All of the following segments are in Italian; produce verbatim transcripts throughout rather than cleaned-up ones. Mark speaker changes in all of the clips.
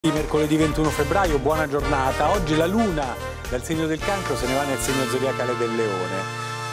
Speaker 1: Mercoledì ventuno febbraio, buona giornata. Oggi la luna dal segno del Cancro se ne va nel segno zodiacale del Leone.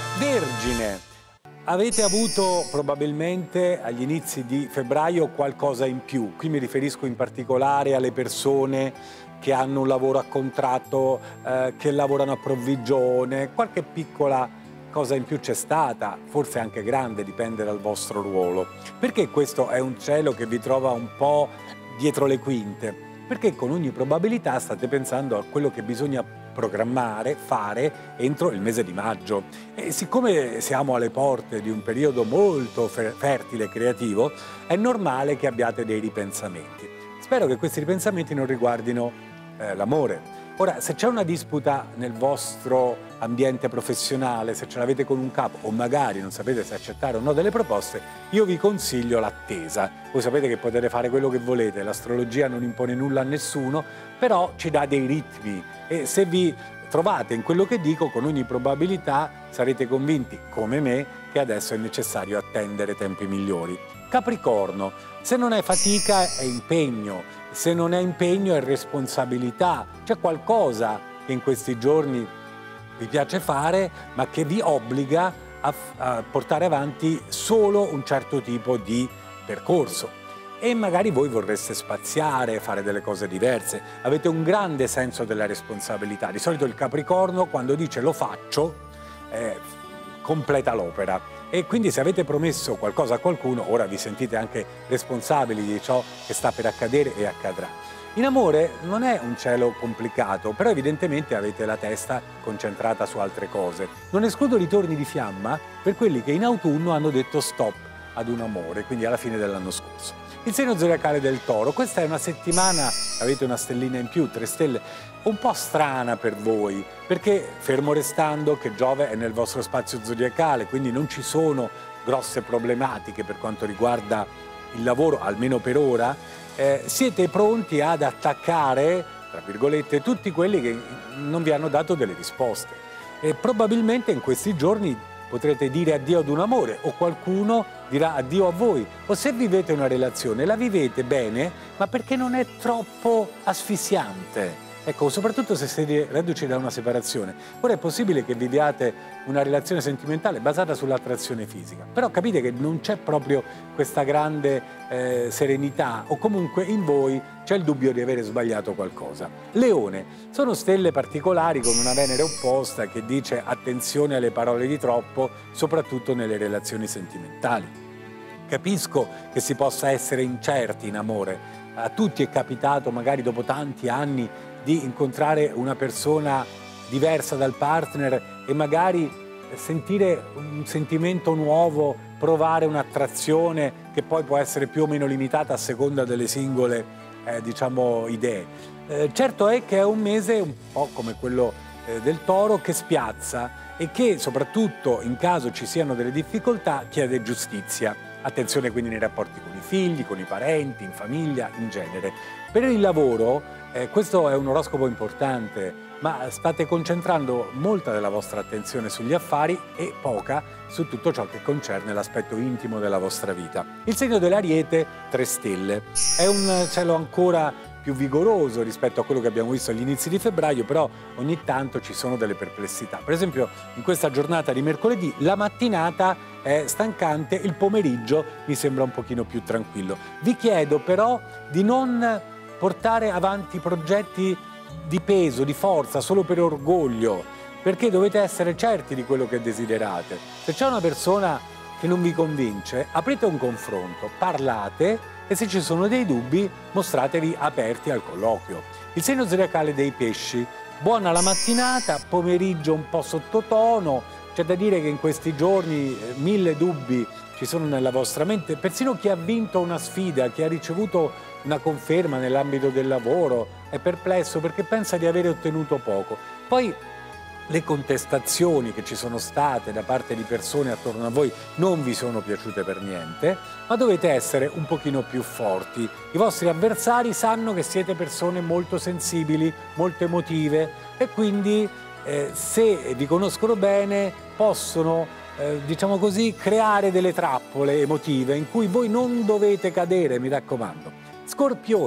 Speaker 1: Vergine, avete avuto probabilmente agli inizi di febbraio qualcosa in più. Qui mi riferisco in particolare alle persone che hanno un lavoro a contratto, eh, che lavorano a provvigione, qualche piccola cosa in più c'è stata, forse anche grande, dipende dal vostro ruolo. Perché questo è un cielo che vi trova un po' dietro le quinte? Perché con ogni probabilità state pensando a quello che bisogna programmare, fare entro il mese di maggio. E siccome siamo alle porte di un periodo molto fertile e creativo, è normale che abbiate dei ripensamenti. Spero che questi ripensamenti non riguardino eh, l'amore. Ora, se c'è una disputa nel vostro ambiente professionale, se ce l'avete con un capo o magari non sapete se accettare o no delle proposte, io vi consiglio l'attesa. Voi sapete che potete fare quello che volete, l'astrologia non impone nulla a nessuno, però ci dà dei ritmi e se vi trovate in quello che dico, con ogni probabilità sarete convinti, come me, che adesso è necessario attendere tempi migliori. Capricorno, se non è fatica è impegno, se non è impegno è responsabilità, c'è qualcosa che in questi giorni vi piace fare ma che vi obbliga a, a portare avanti solo un certo tipo di percorso e magari voi vorreste spaziare, fare delle cose diverse, avete un grande senso della responsabilità. Di solito il Capricorno quando dice lo faccio eh, completa l'opera. E quindi se avete promesso qualcosa a qualcuno, ora vi sentite anche responsabili di ciò che sta per accadere e accadrà. In amore non è un cielo complicato, però evidentemente avete la testa concentrata su altre cose. Non escludo ritorni di fiamma per quelli che in autunno hanno detto stop ad un amore, quindi alla fine dell'anno scorso. Il segno zodiacale del Toro, questa è una settimana, avete una stellina in più, tre stelle, un po' strana per voi, perché fermo restando che Giove è nel vostro spazio zodiacale, quindi non ci sono grosse problematiche per quanto riguarda il lavoro, almeno per ora, eh, siete pronti ad attaccare, tra virgolette, tutti quelli che non vi hanno dato delle risposte. E probabilmente in questi giorni potrete dire addio ad un amore o qualcuno dirà addio a voi. O se vivete una relazione, la vivete bene, ma perché non è troppo asfissiante. Ecco, soprattutto se siete reduci da una separazione. Ora è possibile che viviate una relazione sentimentale basata sull'attrazione fisica, però capite che non c'è proprio questa grande eh, serenità o comunque in voi c'è il dubbio di avere sbagliato qualcosa. Leone, sono stelle particolari con una Venere opposta che dice attenzione alle parole di troppo, soprattutto nelle relazioni sentimentali. Capisco che si possa essere incerti in amore, a tutti è capitato magari dopo tanti anni di incontrare una persona diversa dal partner e magari sentire un sentimento nuovo, provare un'attrazione che poi può essere più o meno limitata a seconda delle singole eh, diciamo, idee. Eh, certo è che è un mese un po' come quello eh, del Toro che spiazza e che soprattutto in caso ci siano delle difficoltà chiede giustizia. Attenzione quindi nei rapporti con i figli, con i parenti, in famiglia, in genere. Per il lavoro Eh, questo è un oroscopo importante, ma state concentrando molta della vostra attenzione sugli affari e poca su tutto ciò che concerne l'aspetto intimo della vostra vita. Il segno dell'Ariete, tre stelle. È un cielo ancora più vigoroso rispetto a quello che abbiamo visto agli inizi di febbraio, però ogni tanto ci sono delle perplessità. Per esempio, in questa giornata di mercoledì, la mattinata è stancante, il pomeriggio mi sembra un pochino più tranquillo. Vi chiedo però di non portare avanti progetti di peso, di forza, solo per orgoglio, perché dovete essere certi di quello che desiderate. Se c'è una persona che non vi convince, aprite un confronto, parlate e se ci sono dei dubbi mostratevi aperti al colloquio. Il segno zodiacale dei Pesci, buona la mattinata, pomeriggio un po' sottotono, c'è da dire che in questi giorni eh, mille dubbi ci sono nella vostra mente, persino chi ha vinto una sfida, chi ha ricevuto una conferma nell'ambito del lavoro, è perplesso perché pensa di avere ottenuto poco. Poi le contestazioni che ci sono state da parte di persone attorno a voi non vi sono piaciute per niente, ma dovete essere un pochino più forti. I vostri avversari sanno che siete persone molto sensibili, molto emotive e quindi eh, se vi conoscono bene possono Eh, diciamo così, creare delle trappole emotive in cui voi non dovete cadere, mi raccomando. Scorpione,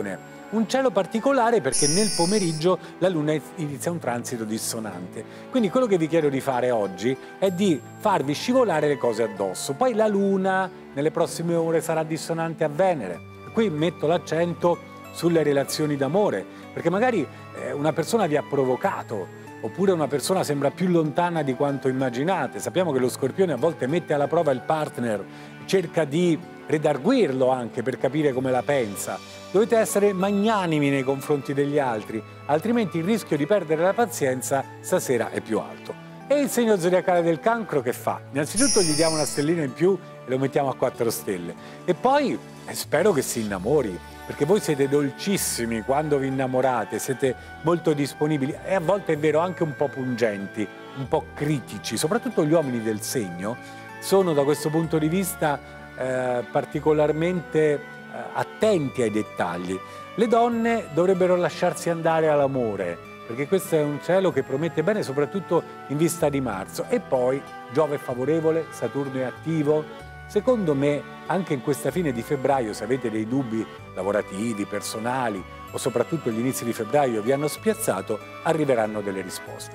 Speaker 1: un cielo particolare perché nel pomeriggio la Luna inizia un transito dissonante. Quindi quello che vi chiedo di fare oggi è di farvi scivolare le cose addosso. Poi la Luna nelle prossime ore sarà dissonante a Venere. Qui metto l'accento sulle relazioni d'amore, perché magari eh, una persona vi ha provocato, oppure una persona sembra più lontana di quanto immaginate. Sappiamo che lo Scorpione a volte mette alla prova il partner, cerca di redarguirlo anche per capire come la pensa. Dovete essere magnanimi nei confronti degli altri, altrimenti il rischio di perdere la pazienza stasera è più alto. E il segno zodiacale del Cancro che fa? Innanzitutto gli diamo una stellina in più e lo mettiamo a quattro stelle. E poi eh, spero che si innamori, perché voi siete dolcissimi quando vi innamorate, siete molto disponibili e a volte è vero anche un po' pungenti, un po' critici. Soprattutto gli uomini del segno sono da questo punto di vista eh, particolarmente eh, attenti ai dettagli. Le donne dovrebbero lasciarsi andare all'amore, perché questo è un cielo che promette bene soprattutto in vista di marzo. E poi Giove è favorevole, Saturno è attivo. Secondo me anche in questa fine di febbraio, se avete dei dubbi lavorativi, personali o soprattutto gli inizi di febbraio vi hanno spiazzato, arriveranno delle risposte.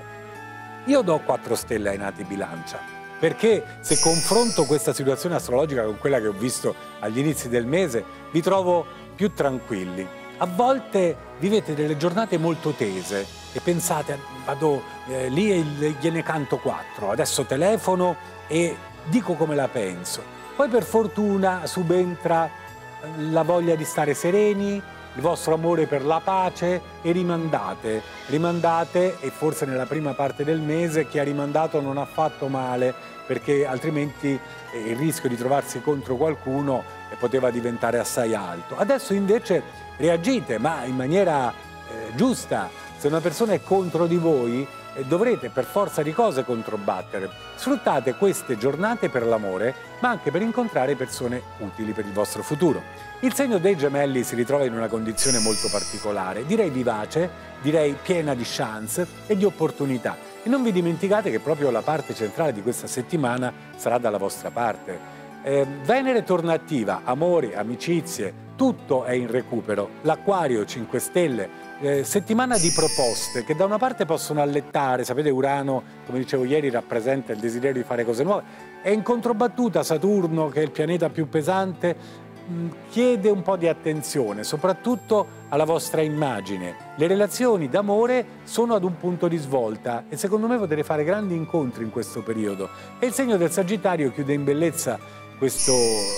Speaker 1: Io do quattro stelle ai nati Bilancia, perché se confronto questa situazione astrologica con quella che ho visto agli inizi del mese, vi trovo più tranquilli. A volte vivete delle giornate molto tese e pensate, vado eh, lì e gliene canto quattro, adesso telefono e dico come la penso. Poi per fortuna subentra la voglia di stare sereni, il vostro amore per la pace e rimandate, rimandate e forse nella prima parte del mese chi ha rimandato non ha fatto male, perché altrimenti il rischio di trovarsi contro qualcuno poteva diventare assai alto. Adesso invece reagite, ma in maniera eh, giusta. Se una persona è contro di voi, eh, dovrete per forza di cose controbattere. Sfruttate queste giornate per l'amore, ma anche per incontrare persone utili per il vostro futuro. Il segno dei Gemelli si ritrova in una condizione molto particolare, direi vivace, direi piena di chance e di opportunità. E non vi dimenticate che proprio la parte centrale di questa settimana sarà dalla vostra parte. Eh, Venere torna attiva, amori, amicizie, tutto è in recupero. L'Acquario, cinque stelle, eh, settimana di proposte che da una parte possono allettare, sapete Urano, come dicevo ieri, rappresenta il desiderio di fare cose nuove, e in controbattuta Saturno, che è il pianeta più pesante, mh, chiede un po' di attenzione, soprattutto alla vostra immagine. Le relazioni d'amore sono ad un punto di svolta e secondo me potete fare grandi incontri in questo periodo. E il segno del Sagittario chiude in bellezza questo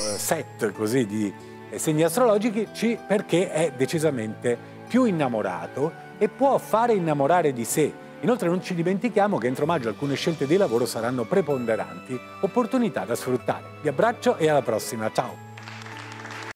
Speaker 1: set così di segni astrologici perché è decisamente più innamorato e può fare innamorare di sé. Inoltre non ci dimentichiamo che entro maggio alcune scelte di lavoro saranno preponderanti, opportunità da sfruttare. Vi abbraccio e alla prossima, ciao!